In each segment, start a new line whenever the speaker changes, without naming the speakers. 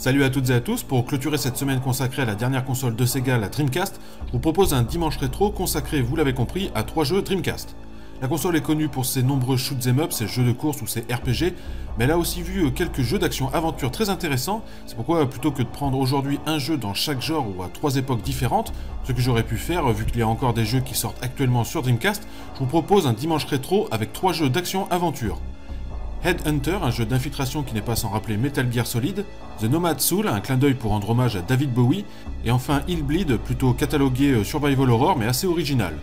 Salut à toutes et à tous, pour clôturer cette semaine consacrée à la dernière console de Sega, la Dreamcast, je vous propose un dimanche rétro consacré, vous l'avez compris, à 3 jeux Dreamcast. La console est connue pour ses nombreux shoot'em up, ses jeux de course ou ses RPG, mais elle a aussi vu quelques jeux d'action-aventure très intéressants, c'est pourquoi plutôt que de prendre aujourd'hui un jeu dans chaque genre ou à 3 époques différentes, ce que j'aurais pu faire vu qu'il y a encore des jeux qui sortent actuellement sur Dreamcast, je vous propose un dimanche rétro avec 3 jeux d'action-aventure. Headhunter, un jeu d'infiltration qui n'est pas sans rappeler Metal Gear Solid, The Nomad Soul, un clin d'œil pour rendre hommage à David Bowie, et enfin Hellbleed, plutôt catalogué survival horror mais assez original.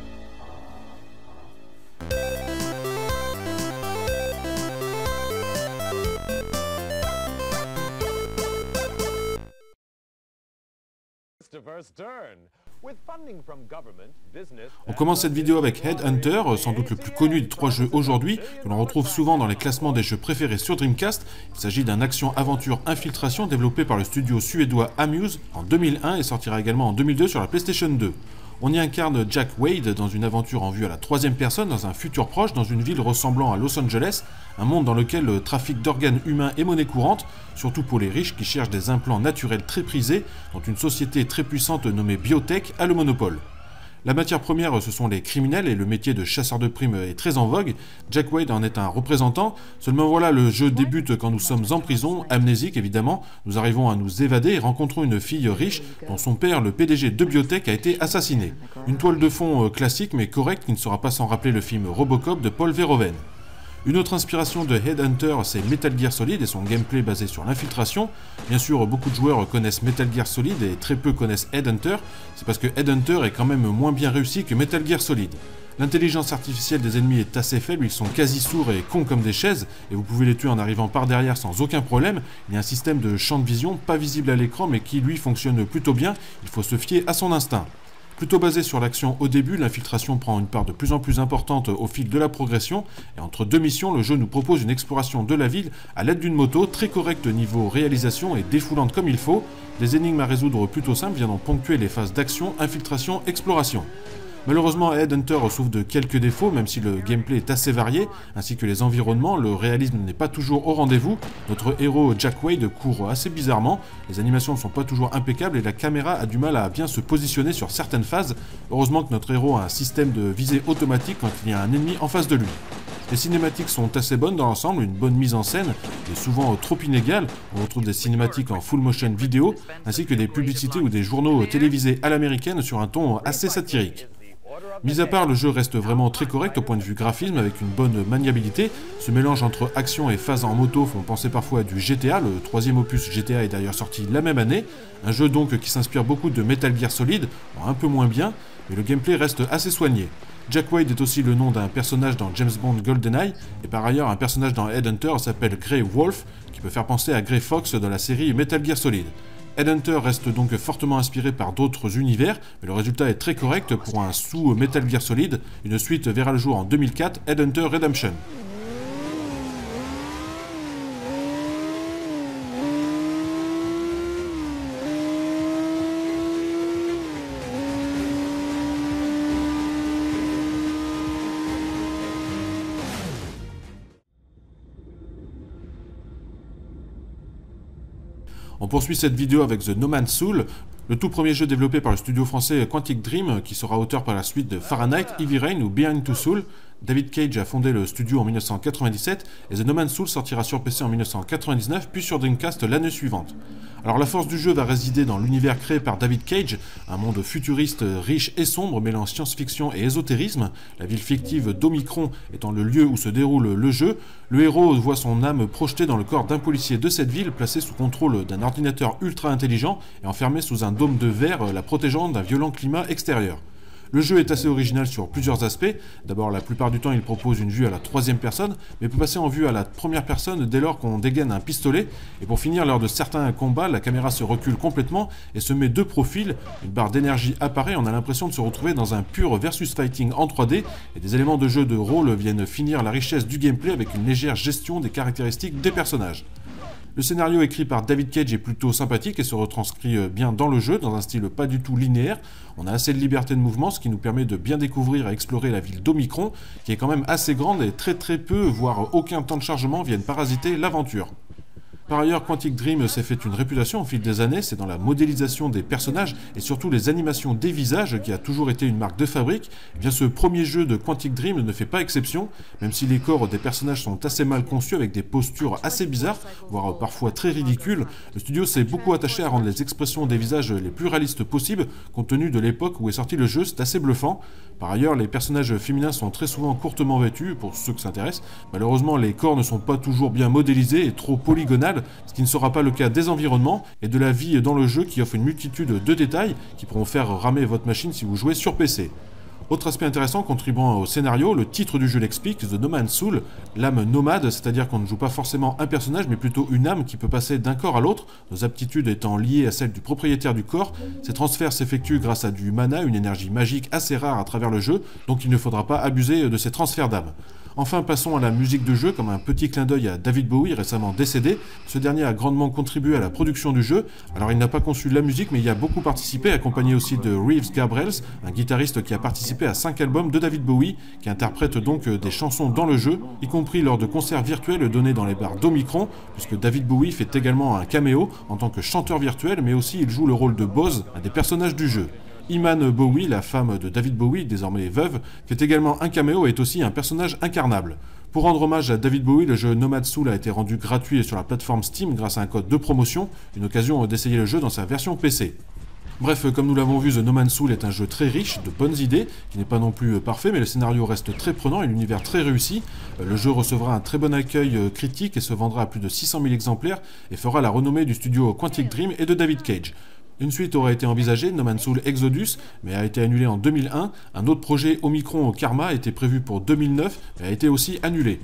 On commence cette vidéo avec Headhunter, sans doute le plus connu des 3 jeux aujourd'hui, que l'on retrouve souvent dans les classements des jeux préférés sur Dreamcast. Il s'agit d'un action-aventure infiltration développé par le studio suédois Amuse en 2001 et sortira également en 2002 sur la PlayStation 2. On y incarne Jack Wade dans une aventure en vue à la 3e personne dans un futur proche dans une ville ressemblant à Los Angeles, un monde dans lequel le trafic d'organes humains est monnaie courante, surtout pour les riches qui cherchent des implants naturels très prisés, dont une société très puissante nommée Biotech a le monopole. La matière première, ce sont les criminels et le métier de chasseur de primes est très en vogue. Jack Wade en est un représentant. Seulement voilà, le jeu débute quand nous sommes en prison, amnésiques évidemment. Nous arrivons à nous évader et rencontrons une fille riche dont son père, le PDG de Biotech, a été assassiné. Une toile de fond classique mais correcte qui ne sera pas sans rappeler le film Robocop de Paul Verhoeven. Une autre inspiration de Headhunter, c'est Metal Gear Solid et son gameplay basé sur l'infiltration. Bien sûr, beaucoup de joueurs connaissent Metal Gear Solid et très peu connaissent Headhunter. C'est parce que Headhunter est quand même moins bien réussi que Metal Gear Solid. L'intelligence artificielle des ennemis est assez faible, ils sont quasi sourds et cons comme des chaises, et vous pouvez les tuer en arrivant par derrière sans aucun problème. Il y a un système de champ de vision, pas visible à l'écran, mais qui lui fonctionne plutôt bien, il faut se fier à son instinct. Plutôt basé sur l'action au début, l'infiltration prend une part de plus en plus importante au fil de la progression, et entre 2 missions, le jeu nous propose une exploration de la ville à l'aide d'une moto très correcte niveau réalisation et défoulante comme il faut. Des énigmes à résoudre plutôt simples viennent ponctuer les phases d'action, infiltration, exploration. Malheureusement, Headhunter souffre de quelques défauts, même si le gameplay est assez varié, ainsi que les environnements, le réalisme n'est pas toujours au rendez-vous. Notre héros Jack Wade court assez bizarrement, les animations ne sont pas toujours impeccables et la caméra a du mal à bien se positionner sur certaines phases. Heureusement que notre héros a un système de visée automatique quand il y a un ennemi en face de lui. Les cinématiques sont assez bonnes dans l'ensemble, une bonne mise en scène, et souvent trop inégale. On retrouve des cinématiques en full motion vidéo, ainsi que des publicités ou des journaux télévisés à l'américaine sur un ton assez satirique. Mis à part, le jeu reste vraiment très correct au point de vue graphisme avec une bonne maniabilité. Ce mélange entre action et phase en moto font penser parfois à du GTA, le 3e opus GTA est d'ailleurs sorti la même année. Un jeu donc qui s'inspire beaucoup de Metal Gear Solid, un peu moins bien, mais le gameplay reste assez soigné. Jack Wade est aussi le nom d'un personnage dans James Bond GoldenEye, et par ailleurs un personnage dans Headhunter s'appelle Grey Wolf, qui peut faire penser à Grey Fox dans la série Metal Gear Solid. Headhunter reste donc fortement inspiré par d'autres univers, mais le résultat est très correct pour un sous-Metal Gear Solid. Une suite verra le jour en 2004, Headhunter Redemption. On poursuit cette vidéo avec The Nomad Soul, le tout premier jeu développé par le studio français Quantic Dream, qui sera auteur par la suite de Fahrenheit, Heavy Rain ou Behind Two Souls. David Cage a fondé le studio en 1997 et The Nomad Soul sortira sur PC en 1999 puis sur Dreamcast l'année suivante. Alors la force du jeu va résider dans l'univers créé par David Cage, un monde futuriste riche et sombre mêlant science-fiction et ésotérisme, la ville fictive d'Omicron étant le lieu où se déroule le jeu. Le héros voit son âme projetée dans le corps d'un policier de cette ville placé sous contrôle d'un ordinateur ultra intelligent et enfermé sous un dôme de verre la protégeant d'un violent climat extérieur. Le jeu est assez original sur plusieurs aspects. D'abord, la plupart du temps, il propose une vue à la 3e personne, mais peut passer en vue à la 1re personne dès lors qu'on dégaine un pistolet. Et pour finir, lors de certains combats, la caméra se recule complètement et se met de profil. Une barre d'énergie apparaît, on a l'impression de se retrouver dans un pur versus fighting en 3D, et des éléments de jeu de rôle viennent finir la richesse du gameplay avec une légère gestion des caractéristiques des personnages. Le scénario écrit par David Cage est plutôt sympathique et se retranscrit bien dans le jeu, dans un style pas du tout linéaire. On a assez de liberté de mouvement, ce qui nous permet de bien découvrir et explorer la ville d'Omicron, qui est quand même assez grande et très peu, voire aucun temps de chargement viennent parasiter l'aventure. Par ailleurs, Quantic Dream s'est fait une réputation au fil des années, c'est dans la modélisation des personnages et surtout les animations des visages qui a toujours été une marque de fabrique. Eh bien, ce premier jeu de Quantic Dream ne fait pas exception, même si les corps des personnages sont assez mal conçus avec des postures assez bizarres, voire parfois très ridicules. Le studio s'est beaucoup attaché à rendre les expressions des visages les plus réalistes possibles, compte tenu de l'époque où est sorti le jeu, c'est assez bluffant. Par ailleurs, les personnages féminins sont très souvent courtement vêtus, pour ceux que ça intéresse. Malheureusement, les corps ne sont pas toujours bien modélisés et trop polygonales, ce qui ne sera pas le cas des environnements et de la vie dans le jeu qui offre une multitude de détails qui pourront faire ramer votre machine si vous jouez sur PC. Autre aspect intéressant contribuant au scénario, le titre du jeu l'explique, The No Man's Soul, l'âme nomade, c'est-à-dire qu'on ne joue pas forcément un personnage mais plutôt une âme qui peut passer d'un corps à l'autre, nos aptitudes étant liées à celles du propriétaire du corps. Ces transferts s'effectuent grâce à du mana, une énergie magique assez rare à travers le jeu, donc il ne faudra pas abuser de ces transferts d'âme. Enfin, passons à la musique de jeu, comme un petit clin d'œil à David Bowie, récemment décédé. Ce dernier a grandement contribué à la production du jeu. Alors, il n'a pas conçu la musique, mais il y a beaucoup participé, accompagné aussi de Reeves Gabrels, un guitariste qui a participé à 5 albums de David Bowie, qui interprète donc des chansons dans le jeu, y compris lors de concerts virtuels donnés dans les bars d'Omicron, puisque David Bowie fait également un caméo en tant que chanteur virtuel, mais aussi il joue le rôle de Boz, un des personnages du jeu. Iman Bowie, la femme de David Bowie, désormais veuve, fait également un caméo et est aussi un personnage incarnable. Pour rendre hommage à David Bowie, le jeu Nomad Soul a été rendu gratuit sur la plateforme Steam grâce à un code de promotion, une occasion d'essayer le jeu dans sa version PC. Bref, comme nous l'avons vu, The No Man's Soul est un jeu très riche, de bonnes idées, qui n'est pas non plus parfait, mais le scénario reste très prenant et l'univers très réussi. Le jeu recevra un très bon accueil critique et se vendra à plus de 600 000 exemplaires et fera la renommée du studio Quantic Dream et de David Cage. Une suite aurait été envisagée, No Man's Soul Exodus, mais a été annulée en 2001. Un autre projet Omicron Karma était prévu pour 2009, mais a été aussi annulé.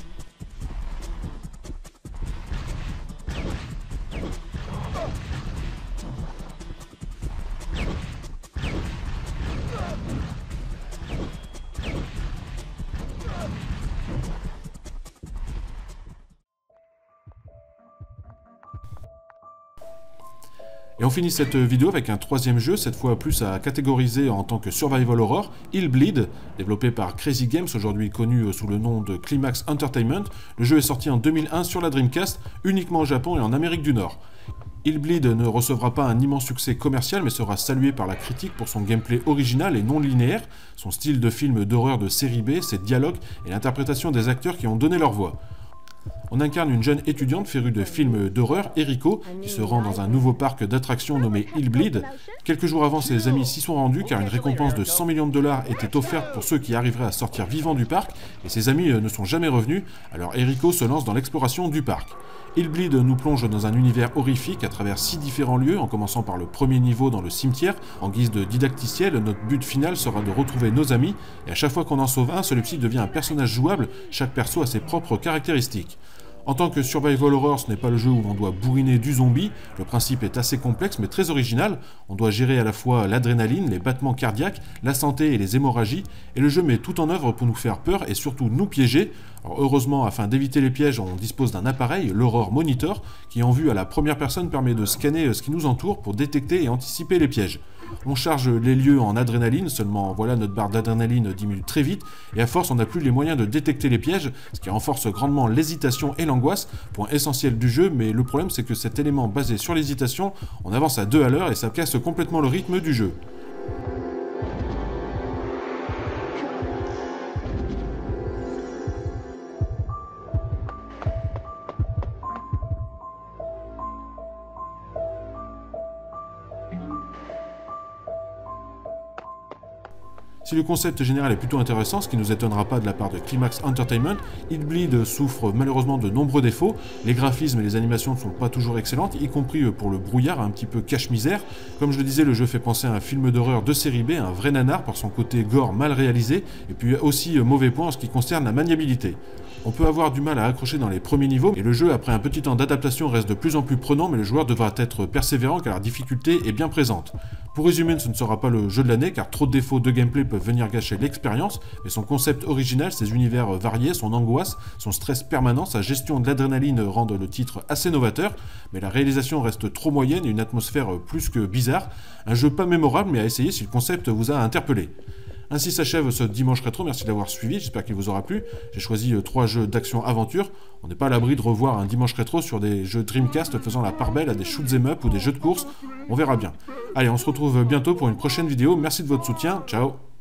Et on finit cette vidéo avec un troisième jeu, cette fois plus à catégoriser en tant que survival horror, Hellbleed, développé par Crazy Games, aujourd'hui connu sous le nom de Climax Entertainment. Le jeu est sorti en 2001 sur la Dreamcast, uniquement au Japon et en Amérique du Nord. Hellbleed ne recevra pas un immense succès commercial, mais sera salué par la critique pour son gameplay original et non linéaire, son style de film d'horreur de série B, ses dialogues et l'interprétation des acteurs qui ont donné leur voix. On incarne une jeune étudiante férue de films d'horreur, Eriko, qui se rend dans un nouveau parc d'attractions nommé Hellbleed. Quelques jours avant, ses amis s'y sont rendus car une récompense de 100 millions de dollars était offerte pour ceux qui arriveraient à sortir vivants du parc, et ses amis ne sont jamais revenus, alors Eriko se lance dans l'exploration du parc. Hellbleed nous plonge dans un univers horrifique à travers 6 différents lieux, en commençant par le premier niveau dans le cimetière. En guise de didacticiel, notre but final sera de retrouver nos amis, et à chaque fois qu'on en sauve un, celui-ci devient un personnage jouable, chaque perso a ses propres caractéristiques. En tant que survival horror, ce n'est pas le jeu où on doit bourriner du zombie, le principe est assez complexe mais très original, on doit gérer à la fois l'adrénaline, les battements cardiaques, la santé et les hémorragies, et le jeu met tout en œuvre pour nous faire peur et surtout nous piéger. Alors heureusement, afin d'éviter les pièges, on dispose d'un appareil, l'Horror Monitor, qui en vue à la première personne permet de scanner ce qui nous entoure pour détecter et anticiper les pièges. On charge les lieux en adrénaline, seulement voilà, notre barre d'adrénaline diminue très vite, et à force on n'a plus les moyens de détecter les pièges, ce qui renforce grandement l'hésitation et l'angoisse, point essentiel du jeu, mais le problème c'est que cet élément basé sur l'hésitation, on avance à 2 à l'heure et ça casse complètement le rythme du jeu. Si le concept général est plutôt intéressant, ce qui ne nous étonnera pas de la part de Climax Entertainment, Hellbleed souffre malheureusement de nombreux défauts. Les graphismes et les animations ne sont pas toujours excellentes, y compris pour le brouillard, un petit peu cache-misère. Comme je le disais, le jeu fait penser à un film d'horreur de série B, un vrai nanar par son côté gore mal réalisé, et puis aussi mauvais point en ce qui concerne la maniabilité. On peut avoir du mal à accrocher dans les premiers niveaux, et le jeu, après un petit temps d'adaptation, reste de plus en plus prenant, mais le joueur devra être persévérant car la difficulté est bien présente. Pour résumer, ce ne sera pas le jeu de l'année, car trop de défauts de gameplay peuvent venir gâcher l'expérience, mais son concept original, ses univers variés, son angoisse, son stress permanent, sa gestion de l'adrénaline rendent le titre assez novateur, mais la réalisation reste trop moyenne et une atmosphère plus que bizarre. Un jeu pas mémorable, mais à essayer si le concept vous a interpellé. Ainsi s'achève ce dimanche rétro, merci d'avoir suivi, j'espère qu'il vous aura plu. J'ai choisi 3 jeux d'action-aventure. On n'est pas à l'abri de revoir un dimanche rétro sur des jeux Dreamcast faisant la part belle à des shoot'em up ou des jeux de course. On verra bien. Allez, on se retrouve bientôt pour une prochaine vidéo. Merci de votre soutien. Ciao.